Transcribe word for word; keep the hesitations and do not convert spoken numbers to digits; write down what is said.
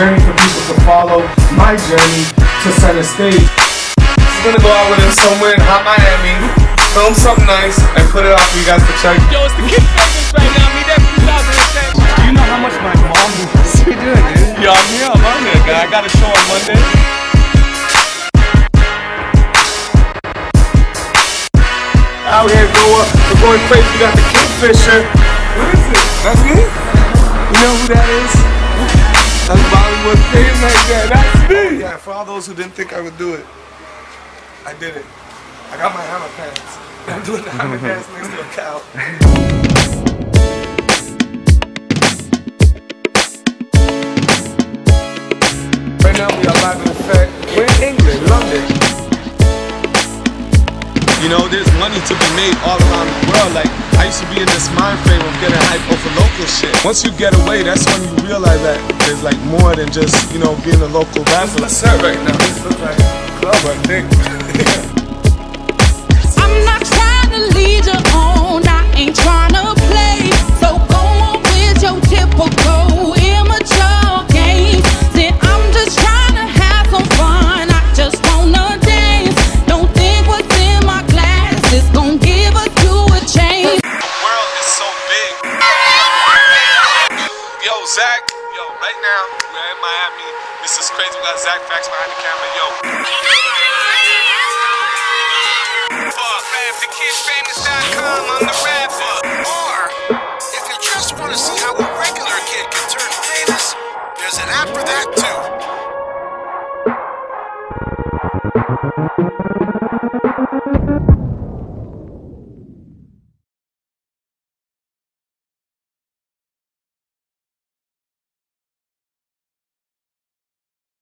journey for people to follow my journey to center stage. I'm gonna go out with him somewhere in hot Miami, film something nice, and put it out for you guys to check. Yo, it's the kid famous right now. Me, that's two thousand ten. Do you know how much my mom wants you doing, dude? Yo, I'm here. I'm on there, guy. I got a show on Monday. Out here, Goa, we're going crazy. We got the Kingfisher. What is it? That's me? You know who that is? That's Bollywood thing like that. That's me. Yeah, for all those who didn't think I would do it, I did it. I got my hammer pants. I'm doing the hammer pants next to a cow. Right now we are live in effect. We're in England, London. You know, there's money to be made all around the world. Like, I used to be in this mind frame of getting hype over local shit. Once you get away, that's when you realize that there's like more than just, you know, being a local rapper. This is set right now. This looks like a club, I think. I'm not trying to lead you on, I ain't trying to play. So go on with your typical immature game. Then I'm just trying to have some fun. I just wanna dance. Don't think what's in my glass is gonna give us to a change. The world is so big. Yo, Zach, yo, right now, we're in Miami. This is crazy. We got Zach Facts behind the camera. Yo. the kid famous dot com, I'm the rapper. Or, if you just want to see how a regular kid can turn famous, there's an app for that too.